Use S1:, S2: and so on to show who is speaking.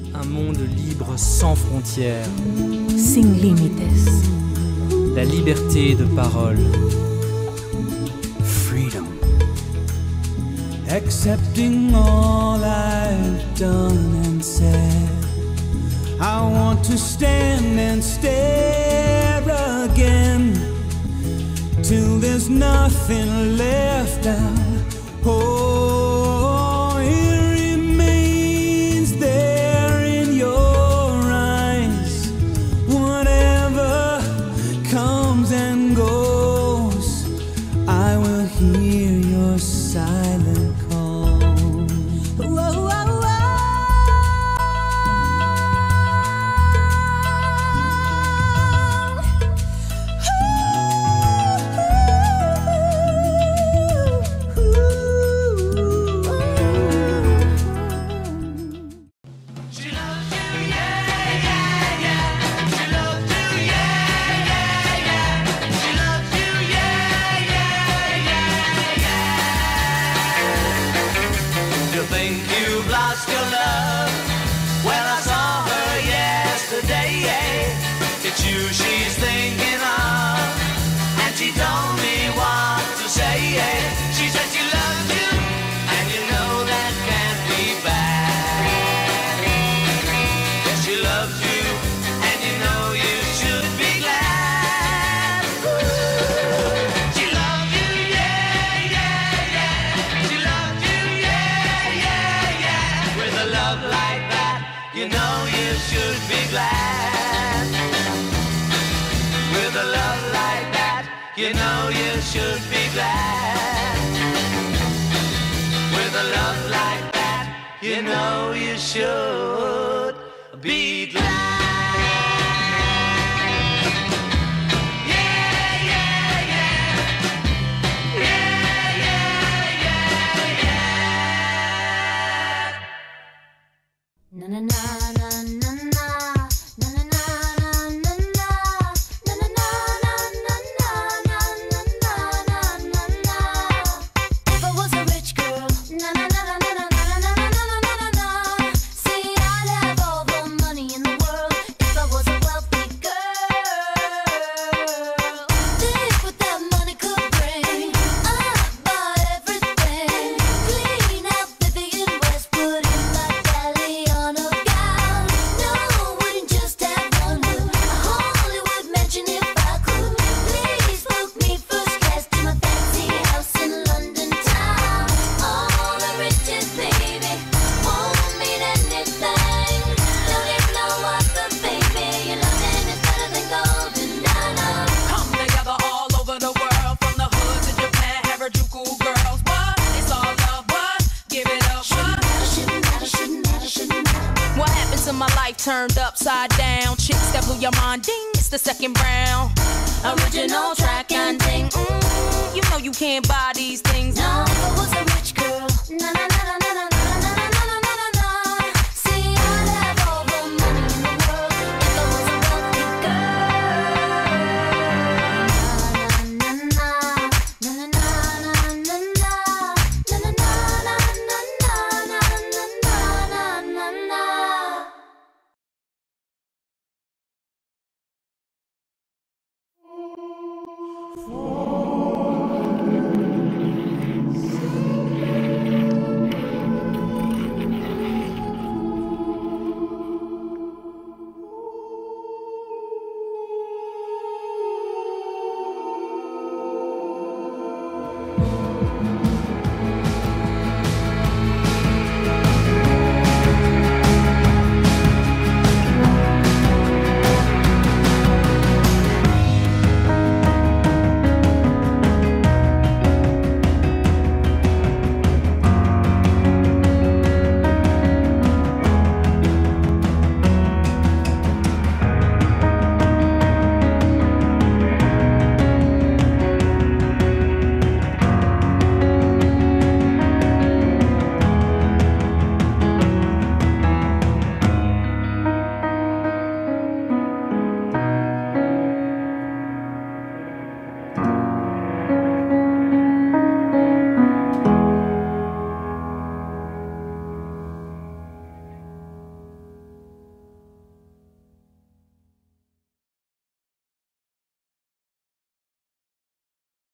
S1: Un monde libre sans frontières.
S2: Sin límites.
S1: La liberté de parole.
S3: Freedom. Accepting all I've done and said. I want to stand and stare again till there's nothing left out. Oh, it remains there in your eyes. Whatever comes and goes, I will hear your silent call. Whoa, whoa, whoa.
S4: You think you've lost your love? Well, I saw her yesterday. It's you she's thinking of, and she told me what to say. She said she loves you, and you know that can't be bad. Yes, she loves you, and you know you should be glad. She loves you, yeah, yeah, yeah. She loves you, yeah, yeah, yeah. With a love like that, you know you should be glad. With a love like that, you know you should be glad. With a love like that, you know you should be glad. Yeah, yeah, yeah. Yeah, yeah, yeah, yeah.
S5: Na na na na na na na na na na na na na na na na. If I was a rich girl, na na na na na na na na na na na. See, I'd have all the money in the world if I was a wealthy girl. Think what that money could bring. I'd buy everything. Clean out Vivian Westwood in my belly on a gown. No, wouldn't just have one room. A Hollywood mansion if I could. Please book me first class to my fancy house in London town. All the riches, baby, won't mean anything. Don't even know what the baby you're loving is better than golden diamonds.
S6: Come together all over the world, from the hood to Japan, Harajuku girls. What? It's all love, what? Give it up, what?
S5: Shouldn't matter, shouldn't matter, shouldn't matter.
S6: What happened to my life turned upside down? Chicks that blew your mind, ding, it's the second round. Original track and ding, you know you can't buy these things.
S5: No, if I was a rich girl, na na na na na na na na na na na na. See, I'd have all the money in the world if I was a wealthy girl. Na na na na na na na na na na na na na na na na.
S3: For